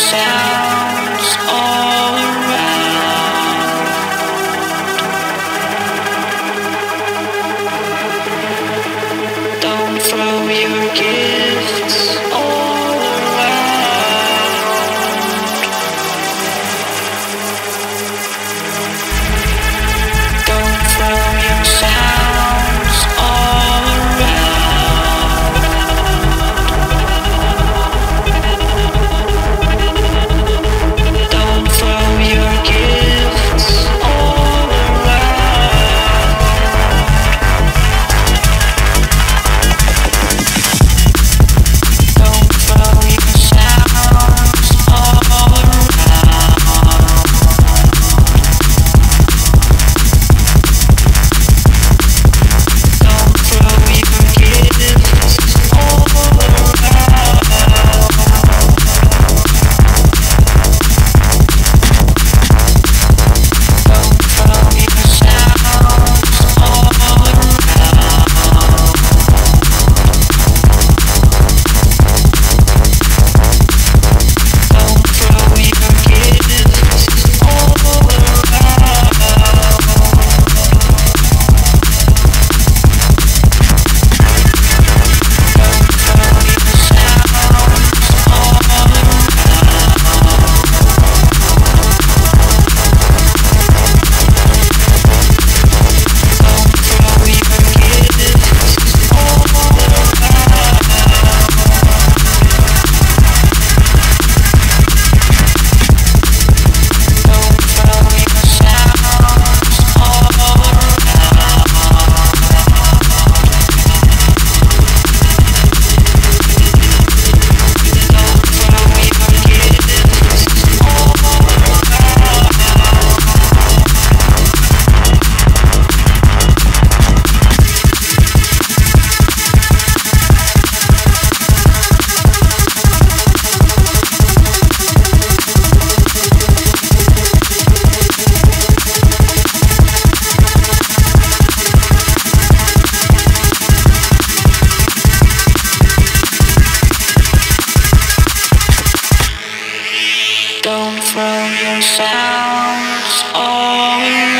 sounds all around. Don't throw your gifts all around. Don't throw your sounds all around. Don't throw your gifts all around. Don't throw your sounds all around. Don't throw your gifts all around. Don't throw your sounds all around. Don't throw your gifts all around. Don't throw your sounds all around. Don't throw your gifts all around. Don't throw your sounds all around. Don't throw your gifts all Don't throw your sounds all around.